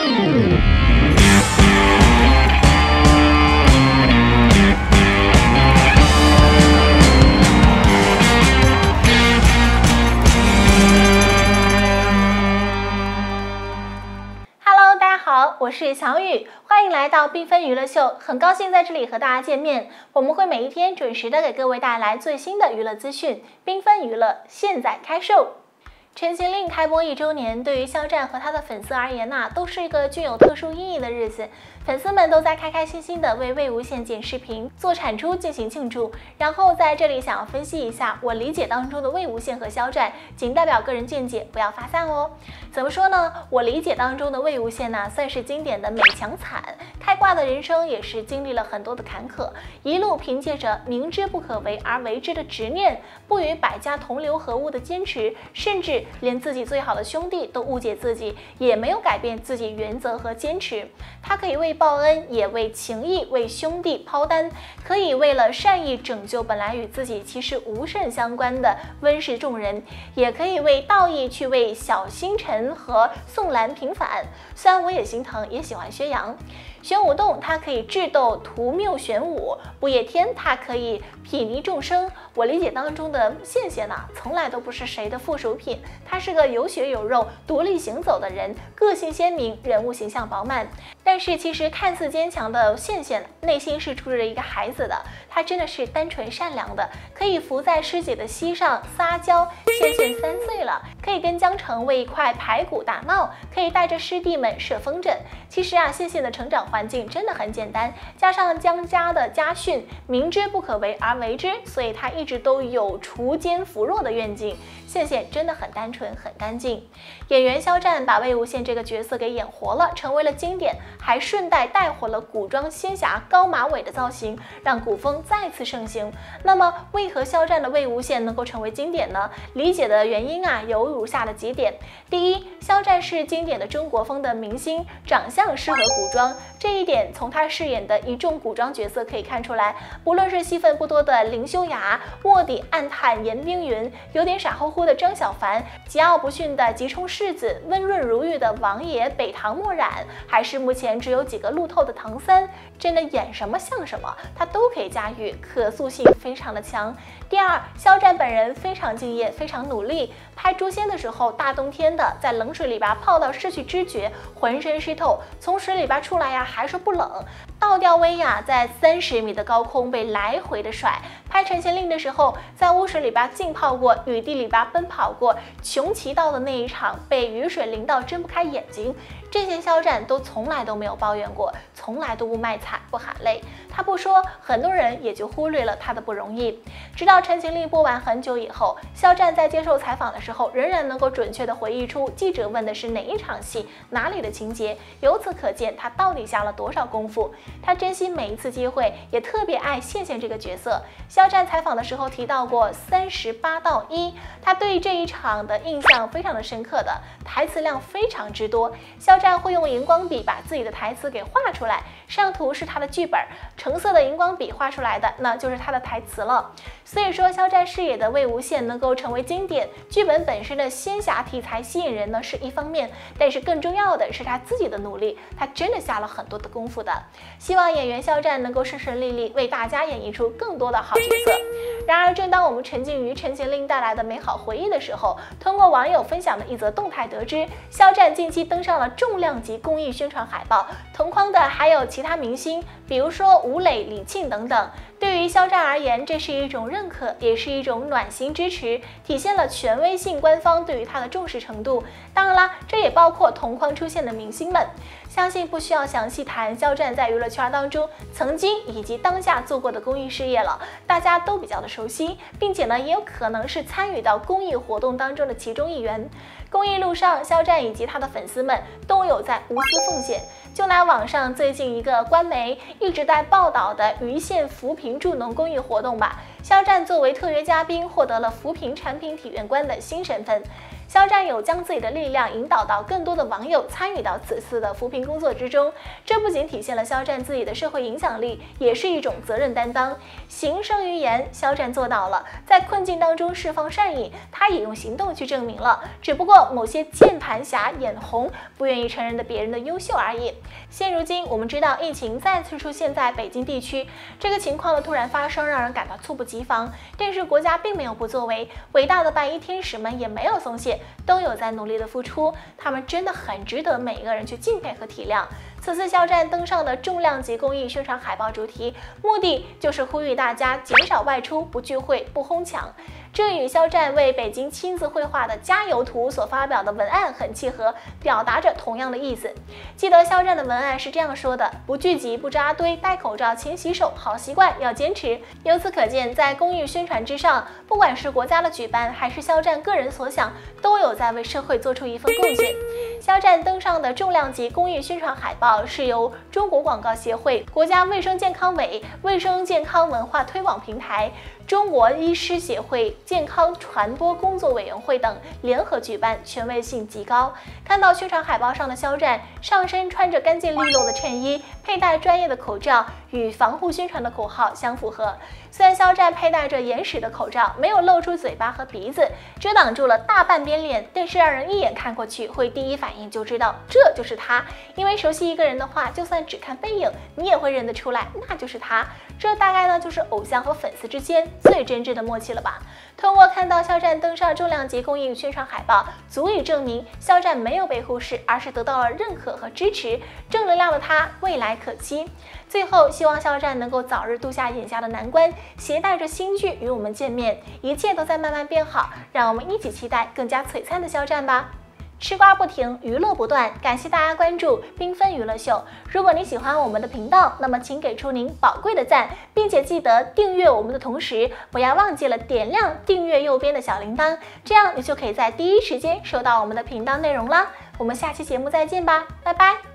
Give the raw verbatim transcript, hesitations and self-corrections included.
我是小雨，欢迎来到缤纷娱乐秀，很高兴在这里和大家见面。我们会每一天准时的给各位带来最新的娱乐资讯，缤纷娱乐现在开售。陈情令开播一周年，对于肖战和他的粉丝而言呐、啊，都是一个具有特殊意义的日子。粉丝们都在开开心心的为魏无羡剪视频、做产出进行庆祝。然后在这里想要分析一下我理解当中的魏无羡和肖战，仅代表个人见解，不要发散哦。怎么说呢？我理解当中的魏无羡呢，算是经典的美强惨，开挂的人生也是经历了很多的坎坷，一路凭借着明知不可为而为之的执念，不与百家同流合污的坚持，甚至连自己最好的兄弟都误解自己，也没有改变自己原则和坚持。他可以为报恩，也为情义，为兄弟抛单，可以为了善意拯救本来与自己其实无甚相关的温室众人，也可以为道义去为小星辰和宋兰平反。虽然我也心疼，也喜欢薛洋。玄武洞它可以智斗图谬玄武，不夜天它可以睥睨众生。我理解当中的羡羡呢，从来都不是谁的附属品，他是个有血有肉、独立行走的人，个性鲜明，人物形象饱满。但是其实看似坚强的羡羡，内心是住着一个孩子的，他真的是单纯善良的，可以伏在师姐的膝上撒娇。羡羡三岁了，可以跟江澄为一块排骨打闹，可以带着师弟们射风筝。其实啊，羡羡的成长环境真的很简单，加上江家的家训，明知不可为而为之，所以他一直都有锄奸扶弱的愿景。羡羡真的很单纯，很干净。演员肖战把魏无羡这个角色给演活了，成为了经典，还顺带带火了古装仙侠高马尾的造型，让古风再次盛行。那么，为何肖战的魏无羡能够成为经典呢？理解的原因啊，有如下的几点。第一，肖战是经典的中国风的明星，长相适合古装，这一点从他饰演的一众古装角色可以看出来。不论是戏份不多的林修雅、卧底暗探严冰云，有点傻乎乎的张小凡，桀骜不驯的吉冲世子，温润如玉的王爷北唐墨染，还是目前只有几个路透的唐三，真的演什么像什么，他都可以驾驭，可塑性非常的强。第二，肖战本人非常敬业，非常努力。拍诛仙的时候，大冬天的，在冷水里边泡到失去知觉，浑身湿透，从水里边出来呀，还说不冷。倒吊威亚在三十米的高空被来回的甩。拍陈情令的时候，在污水里边浸泡过，雨地里边奔跑过，穷奇道的那一场被雨水淋到睁不开眼睛，这些肖战都从来都没有抱怨过，从来都不卖惨不喊累。他不说，很多人也就忽略了他的不容易。直到陈情令播完很久以后，肖战在接受采访的时候，仍然能够准确地回忆出记者问的是哪一场戏，哪里的情节。由此可见，他到底下了多少功夫。他珍惜每一次机会，也特别爱羡羡这个角色。肖战采访的时候提到过三十八到一，他对这一场的印象非常的深刻的，台词量非常之多。肖战会用荧光笔把自己的台词给画出来，上图是他的剧本，橙色的荧光笔画出来的，那就是他的台词了。所以说，肖战饰演的魏无羡能够成为经典，剧本本身的仙侠题材吸引人呢是一方面，但是更重要的是他自己的努力，他真的下了很多的功夫的。希望演员肖战能够顺顺利利为大家演绎出更多的好角色。然而，正当我们沉浸于陈情令带来的美好回忆的时候，通过网友分享的一则动态得知，肖战近期登上了重量级公益宣传海报，同框的还有其他明星，比如说吴磊、李沁等等。对于肖战而言，这是一种认可，也是一种暖心支持，体现了权威性官方对于他的重视程度。当然啦，这也包括同框出现的明星们。相信不需要详细谈肖战在娱乐圈当中曾经以及当下做过的公益事业了，大家都比较的熟悉，并且呢，也有可能是参与到公益活动当中的其中一员。公益路上，肖战以及他的粉丝们都有在无私奉献。就拿网上最近一个官媒一直在报道的盂县扶贫助农公益活动吧，肖战作为特约嘉宾获得了扶贫产品体验官的新身份。 肖战有将自己的力量引导到更多的网友参与到此次的扶贫工作之中，这不仅体现了肖战自己的社会影响力，也是一种责任担当。行胜于言，肖战做到了，在困境当中释放善意，他也用行动去证明了，只不过某些键盘侠眼红，不愿意承认的别人的优秀而已。现如今，我们知道疫情再次出现在北京地区，这个情况的突然发生让人感到猝不及防，但是国家并没有不作为，伟大的白衣天使们也没有松懈，都有在努力的付出，他们真的很值得每一个人去敬佩和体谅。此次肖战登上的重量级公益宣传海报主题，目的就是呼吁大家减少外出，不聚会，不哄抢。这与肖战为北京亲自绘画的加油图所发表的文案很契合，表达着同样的意思。记得肖战的文案是这样说的：不聚集，不扎堆，戴口罩，勤洗手，好习惯要坚持。由此可见，在公益宣传之上，不管是国家的举办，还是肖战个人所想，都有在为社会做出一份贡献。肖战登上的重量级公益宣传海报是由中国广告协会、国家卫生健康委、卫生健康文化推广平台、中国医师协会健康传播工作委员会等联合举办，权威性极高。看到宣传海报上的肖战，上身穿着干净利落的衬衣，佩戴专业的口罩，与防护宣传的口号相符合。虽然肖战佩戴着严实的口罩，没有露出嘴巴和鼻子，遮挡住了大半边脸，但是让人一眼看过去，会第一反应就知道这就是他。因为熟悉一个人的话，就算只看背影，你也会认得出来，那就是他。这大概呢，就是偶像和粉丝之间最真挚的默契了吧。通过看到肖战登上重量级公益宣传海报，足以证明肖战没有被忽视，而是得到了认可和支持。正能量的他，未来可期。最后，希望肖战能够早日度下眼下的难关，携带着新剧与我们见面，一切都在慢慢变好，让我们一起期待更加璀璨的肖战吧。吃瓜不停，娱乐不断，感谢大家关注缤纷娱乐秀。如果你喜欢我们的频道，那么请给出您宝贵的赞，并且记得订阅我们的同时，不要忘记了点亮订阅右边的小铃铛，这样你就可以在第一时间收到我们的频道内容啦。我们下期节目再见吧，拜拜。